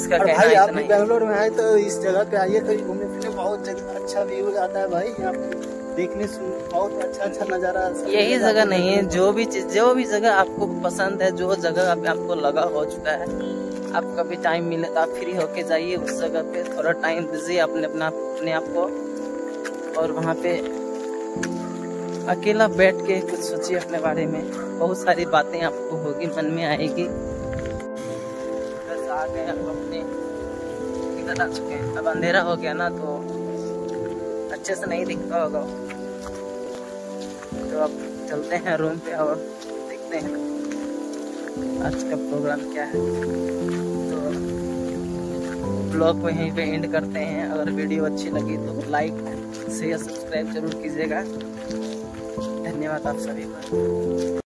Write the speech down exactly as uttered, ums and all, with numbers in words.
इसका और कहना भाई आप इतना ही। बेंगलोर में आए तो इस जगह पे आइए, कहीं घूमने फिरने, बहुत जगह अच्छा व्यू आता है भाई। यहाँ पे देखने सुन बहुत अच्छा अच्छा नज़ारा। यही जगह नहीं है, जो भी चीज जो भी जगह आपको पसंद है, जो जगह आप, आपको लगा हो चुका है, आप कभी टाइम मिले तो आप फ्री होके जाइए उस जगह पे, थोड़ा टाइम दीजिए अपने अपना अपने आप को, और वहाँ पे अकेला बैठ के कुछ सोचिए अपने बारे में। बहुत सारी बातें आपको होगी, मन में आएगी। बस आ गए अब अपने इधर आ चुके हैं। अब अंधेरा हो गया ना तो अच्छे से नहीं दिखता होगा, तो अब चलते हैं रूम पे और देखते हैं आज का प्रोग्राम क्या है। तो ब्लॉग को यहीं पे एंड करते हैं। अगर वीडियो अच्छी लगी तो लाइक शेयर सब्सक्राइब जरूर कीजिएगा। धन्यवाद आप सभी का।